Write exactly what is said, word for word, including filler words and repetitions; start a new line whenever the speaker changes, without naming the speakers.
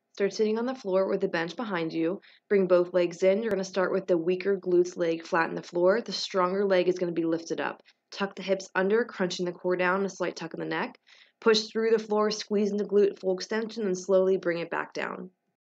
Start sitting on the floor with the bench behind you. Bring both legs in. You're going to start with the weaker glutes leg flat in the floor. The stronger leg is going to be lifted up. Tuck the hips under, crunching the core down, a slight tuck in the neck. Push through the floor, squeeze into glute full extension, and slowly bring it back down.